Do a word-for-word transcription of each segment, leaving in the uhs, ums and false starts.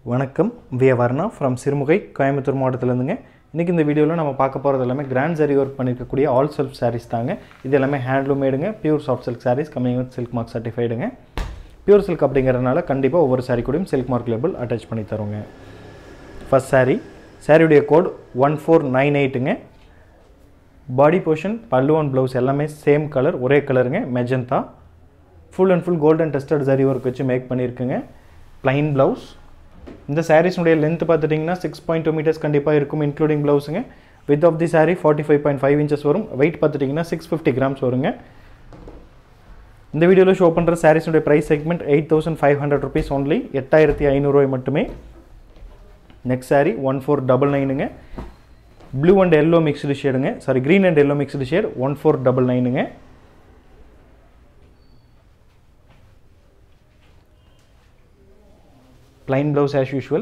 வணக்கம் வி Varnaa from Sirumugai Coimbatore மாவட்டத்திலிருந்துங்க. இன்னைக்கு இந்த வீடியோல நம்ம பார்க்க போறது எல்லாமே கிராண்ட் ஜரி வர்க் பண்ணிருக்கக்கூடிய ஆல் செல்ஃப் sarees தாங்க. இது எல்லாமே handloom மேடுங்க, pure soft silk sarees coming with silk mark certifiedங்க. pure silk அப்படிங்கறதனால கண்டிப்பா ஒவ்வொரு saree கூடயும் silk mark label அட்டாச் பண்ணி தரோங்க. First saree, saree உடைய code one four nine eight ங்க. Body portion, pallu and blouse எல்லாமே same color, ஒரே கலருங்க, magenta. Full and full golden tested zari work வச்சு மேக் பண்ணிருக்கங்க. Plain blouse. இந்த sarees உடைய length பார்த்துட்டீங்கன்னா six point two meters கண்டிப்பா இருக்கும் including blouseங்க. Width of the saree forty-five point five inches வரும். weight பார்த்துட்டீங்கன்னா six fifty grams வருங்க. இந்த வீடியோல ஷோ பண்ற sarees உடைய price segment eight thousand five hundred rupees only, eight thousand five hundred ரூபாய் மட்டுமே. Next saree one four nine nine ங்க. Blue and yellow mixed shade ங்க. Sorry, green and yellow mixed shade one four nine nine ங்க. Plain blouse as usual.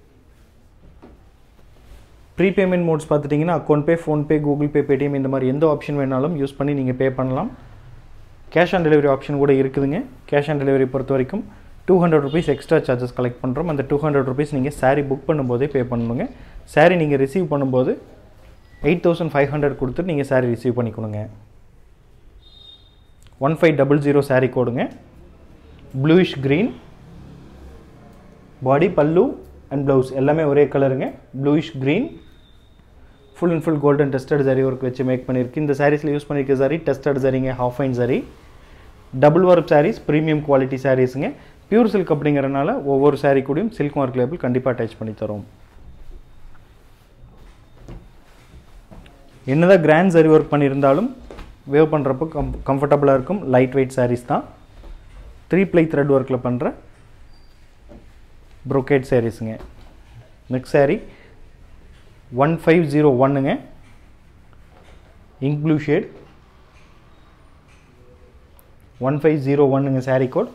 Prepayment modes பார்த்துட்டீங்கன்னா account pay, phone pay, google pay, paytm இந்த மாதிரி எந்த option வேணாலும் use பண்ணி நீங்க பே பண்ணலாம். cash on delivery ஆப்ஷன் கூட இருக்குதுங்க. cash on delivery பொறுத்த வரைக்கும் two hundred rupees extra charges collect பண்றோம். அந்த two hundred rupees நீங்க saree புக் பண்ணும்போதே பே பண்ணனுங்க. saree நீங்க ரிசீவ் பண்ணும்போது eight thousand five hundred கொடுத்து நீங்க saree ரிசீவ் பண்ணிக்கணுங்க. one five zero zero saree கோடுங்க. bluish green. Body, pallu and blouse எல்லாமே ஒரே கலருங்க. bluish green. full and full golden tested zari work வச்சு மேக் பண்ணிருக்கு. இந்த sareesல யூஸ் பண்ணிருக்க zari tested zariங்க, half fine zari. double warp sarees, premium quality sareesங்க. pure silk அப்படிங்கறனால ஒவ்வொரு saree கூடயும் silk mark label கண்டிப்பா அட்டாச் பண்ணி தரோம். என்னதான் grand zari work பண்ணிருந்தாலும் வேவ் பண்றப்ப கம்ஃபர்ட்டபிளா இருக்கும். லைட் வெயிட் sarees தான். three ply thread workல பண்ற Brocade sarees ங்க. Next saree one five zero one ங்க. Ink blue shade one five zero one ங்க saree code.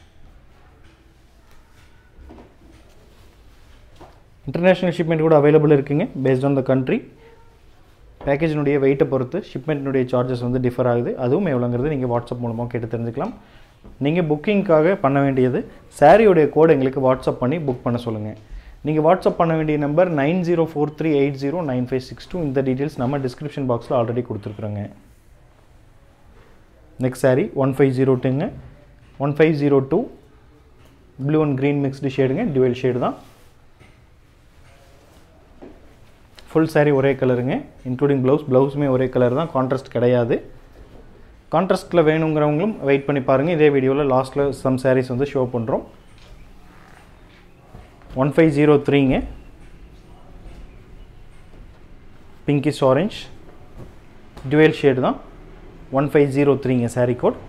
International shipment கூட available இருக்குங்க based on the country. Package உடைய weight பொறுத்து shipment உடைய charges வந்து differ ஆகுது. அதுவும் எவ்வளவுங்கிறது நீங்க WhatsApp மூலமா கேட்டு தெரிஞ்சுக்கலாம். நீங்க புக்கிங்காக பண்ண வேண்டியது saree உடைய கோட் எங்களுக்கு வாட்ஸ்அப் பண்ணி புக் பண்ண சொல்லுங்க. நீங்க வாட்ஸ்அப் பண்ண வேண்டிய number nine zero four three eight zero nine five six two. இந்த டீடைல்ஸ் நம்ம டிஸ்கிரிப்ஷன் பாக்ஸ்ல ஆல்ரெடி கொடுத்திருக்கோங்க. Next saree one five zero two ங்க. one five zero two blue and green mixed ஷேடுங்க, dual ஷேட் தான். Full saree ஒரே கலருங்க, including blouse. ப்ளவுஸ்மே ஒரே கலர் தான், கான்ட்ராஸ்ட் கிடையாது. கான்ட்ராஸ்ட்ல வேணும்ங்கறவங்களும் வெயிட் பண்ணி பாருங்க. இதே வீடியோல லாஸ்ட்ல some sarees வந்து ஷோ பண்றோம். one five zero three ங்க. pinkish orange dual shade தான். one five zero three ங்க saree code.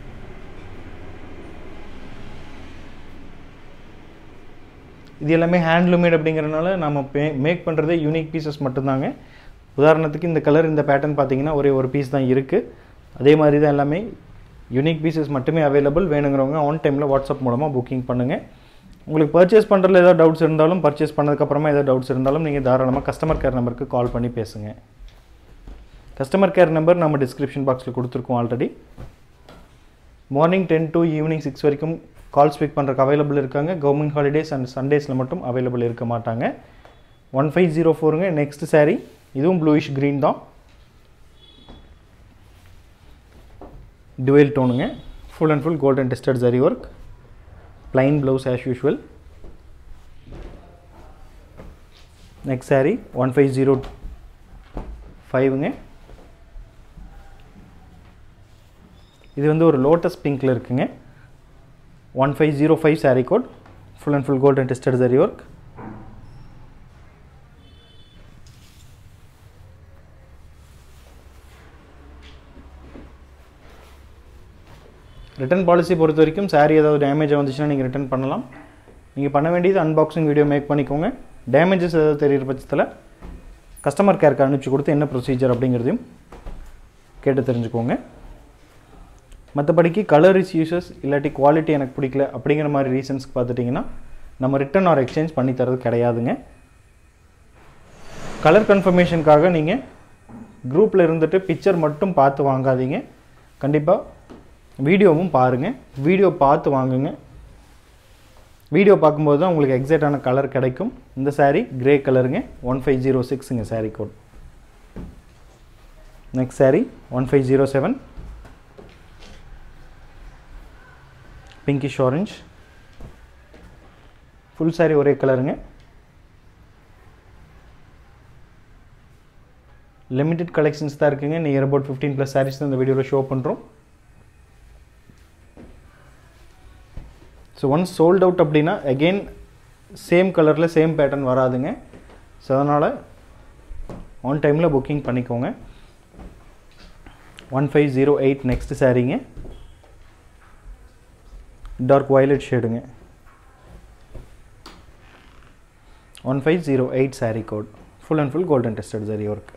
இது எல்லாமே handloom made அப்படிங்கறனால நாம மேக் பண்றதே யூனிக் பீசஸ் மட்டும் தாங்க. உதாரணத்துக்கு இந்த கலர் இந்த பேட்டர்ன் பாத்தீங்கன்னா ஒரே ஒரு பீஸ் தான் இருக்கு. அதே மாதிரி தான் எல்லாமே யூனிக் பீசஸ் மட்டுமே அவேலபிள். வேணும்ங்கறவங்க ஆன் டைம்ல வாட்ஸ்அப் மூலமா புக்கிங் பண்ணுங்க. உங்களுக்கு பர்ச்சேஸ் பண்றதுல ஏதாவது டவுட்ஸ் இருந்தாலும், பர்ச்சேஸ் பண்ணதுக்கு அப்புறமா ஏதாவது டவுட்ஸ் இருந்தாலும் நீங்க தாராளமா கஸ்டமர் கேர் நம்பருக்கு கால் பண்ணி பேசுங்க. கஸ்டமர் கேர் நம்பர் நம்ம டிஸ்கிரிப்ஷன் பாக்ஸ்ல கொடுத்திருக்கோம் already. Morning ten to evening six வரைக்கும் கால்ஸ் பிக் பண்றதுக்கு அவேலபிள் இருக்காங்க. கவர்மெண்ட் ஹாலிடேஸ் அண்ட் சண்டேஸ்ல மட்டும் அவேலபிள் இருக்க மாட்டாங்க. one five zero four ங்க. நெக்ஸ்ட் saree இதுவும் bluish green தான். dual tone ங்க. full and full golden tested zari work. plain blouse as usual. next saree one five zero five ங்க. இது வந்து ஒரு lotus pinkல இருக்குங்க. one five zero five saree code. full and full golden tested zari work. Return policy பொறுத்த வரைக்கும் saree ஏதாவது damage வந்துச்சுனா நீங்க ரிட்டர்ன் பண்ணலாம். நீங்க பண்ண வேண்டியது அன்பாக்சிங் வீடியோ மேக் பண்ணிக்கோங்க. டேமேஜஸ் ஏதாவது தெரியற பட்சத்துல கஸ்டமர் கேருக்கு அனுப்பிச்சு கொடுத்து என்ன ப்ரொசீஜர் அப்படிங்கறதையும் கேட்டு தெரிஞ்சுக்கோங்க. மத்தபடிக்கு கலர் இஸ் யூசஸ் இல்லாட்டி குவாலிட்டி எனக்கு பிடிக்கல அப்படிங்கிற மாதிரி ரீசன்ஸ்க்கு பார்த்துட்டீங்கன்னா நம்ம ரிட்டர்ன் ஆர் எக்ஸ்சேஞ்ச் பண்ணி தரது கிடையாதுங்க. கலர் கன்ஃபர்மேஷனுக்காக நீங்க குரூப்ல இருந்துட்டு பிக்சர் மட்டும் பார்த்து வாங்காதீங்க. கண்டிப்பா வீடியோவும் பாருங்க. வீடியோ பார்த்து வாங்குங்க. வீடியோ பார்க்கும்போது தான் உங்களுக்கு எக்ஸாக்டான கலர் கிடைக்கும். இந்த saree கிரே கலருங்க, one five zero six ங்க saree code. Next saree one five zero seven pinkish orange. Full saree ஒரே கலருங்க. லிமிட்டட் கலெக்ஷன்ஸ் தான் இருக்குங்க. Near about fifteen plus sarees இந்த வீடியோவில் ஷோ பண்ணுறோம். ஸோ ஒன்ஸ் சோல்ட் அவுட் அப்படின்னா அகெயின் சேம் கலரில் சேம் பேட்டர்ன் வராதுங்க. ஸோ அதனால் ஆன் டைமில் புக்கிங் பண்ணிக்கோங்க. one five zero eight next சாரீங்க, டார்க் வயலட் ஷேடுங்க. one five zero eight saree code, full and full golden tested zari work.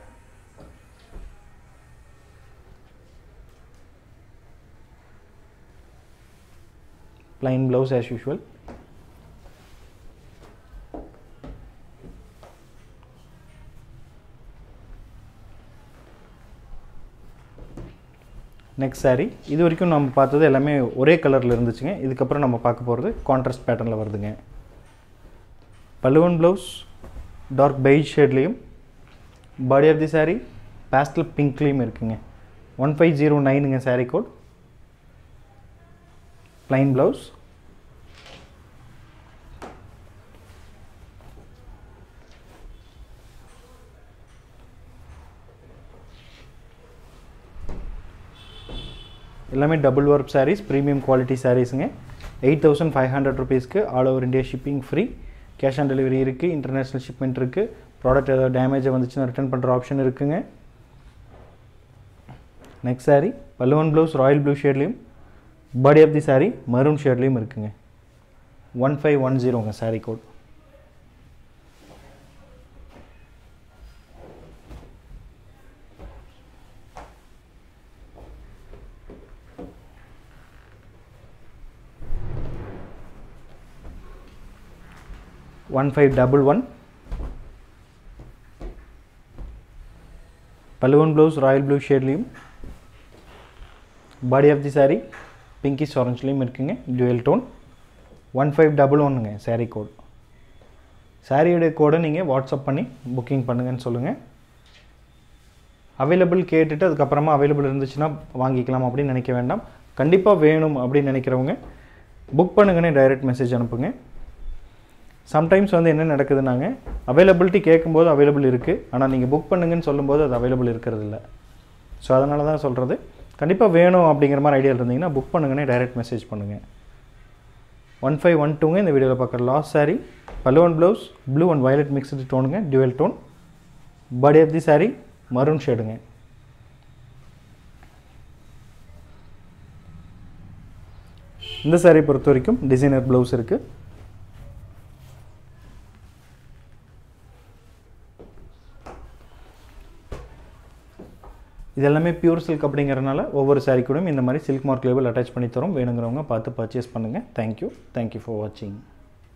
Plain blouse as usual. Next saree இது வரைக்கும் நம்ம பார்த்தது எல்லாமே ஒரே கலரில் இருந்துச்சுங்க. இதுக்கப்புறம் நம்ம பார்க்க போகிறது கான்ட்ராஸ்ட் பேட்டர்னில் வருதுங்க. பல்லுவன் ப்ளவுஸ் டார்க் பெய்ஜ் ஷேட்லேயும், body of the saree pastel பிங்க்லேயும் இருக்குங்க. one five zero nine ங்க saree கோட். plain blouse. எல்லாமே double work sarees, premium quality sareesங்க. எயிட் தௌசண்ட் ஃபைவ் ஹண்ட்ரட் ருபீஸ்க்கு all over India shipping free. Cash on delivery இருக்குது, international shipment இருக்குது. Product ஏதாவது டேமேஜாக வந்துச்சுன்னா ரிட்டர்ன் பண்ணுற ஆப்ஷன் இருக்குங்க. நெக்ஸ்ட் saree பல்லுவன் ப்ளவுஸ் ராயல் ப்ளூ ஷேட்லேயும், body of the saree maroon ஷேட்லேயும் இருக்குங்க. one five one zero ங்க saree code. one five one one பல்லுவன் ப்ளவுஸ் ராயல் ப்ளூ ஷேட்லேயும், body of the saree pinkish ஆரஞ்சுலேயும் இருக்குங்க. Dual tone. one five one one ங்க saree code. சாரியோடைய கோடை நீங்கள் வாட்ஸ்அப் பண்ணி புக்கிங் பண்ணுங்கன்னு சொல்லுங்கள். அவைலபிள் கேட்டுட்டு அதுக்கப்புறமா அவைலபிள் இருந்துச்சுன்னா வாங்கிக்கலாம் அப்படின்னு நினைக்க வேண்டாம். கண்டிப்பாக வேணும் அப்படின்னு நினைக்கிறவங்க புக் பண்ணுங்கன்னு டைரெக்ட் மெசேஜ் அனுப்புங்க. சம்டைம்ஸ் வந்து என்ன நடக்குதுன்னாங்க, அவைலபிலிட்டி கேட்கும்போது அவைலபிள் இருக்குது, ஆனால் நீங்கள் புக் பண்ணுங்கன்னு சொல்லும்போது அது அவைலபிள் இருக்கிறது இல்லை. ஸோ அதனால தான் சொல்கிறது, கண்டிப்பாக வேணும் அப்படிங்கிற மாதிரி ஐடியா இருந்தீங்கன்னா புக் பண்ணுங்கன்னே டைரெக்ட் மெசேஜ் பண்ணுங்கள். ஒன் ஃபைவ் ஒன் டூங்க இந்த வீடியோவில் பார்க்குற லாஸ்ட் saree பல்லுவன் blouse blue and violet mixed டோனுங்க, dual tone. Body of the saree maroon ஷேடுங்க. இந்த saree பொறுத்த வரைக்கும் டிசைனர் ப்ளவுஸ் இருக்குது. இது எல்லாமே பியூர் சில்க் அப்படிங்கிறனால ஒவ்வொரு saree கூடயும் இந்த மாதிரி சில்க் மார்க் லேபிள் அட்டாச் பண்ணி தரோம். வேணுங்கிறவங்க பார்த்து பர்ச்சேஸ் பண்ணுங்கள். தேங்க்யூ தேங்க்யூ ஃபார் வாட்சிங்.